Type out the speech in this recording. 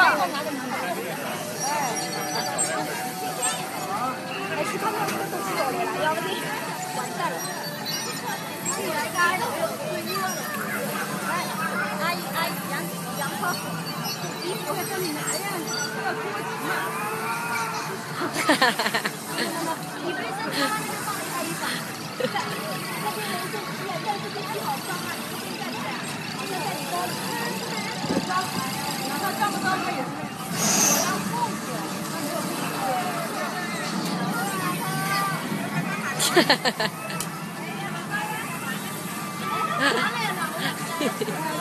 是他们都是有的了，要不你完蛋了。你来干的，来，阿姨，杨婆，衣服还跟你拿样子，要着急嘛。哈哈哈！你不是说他那个放一下衣服？在那边人生气啊，但是天气好脏啊，你这边站起来，好像在你包里。装，然后装不装他也是那个。我要裤子，那没有裤子。哈哈哈哈哈！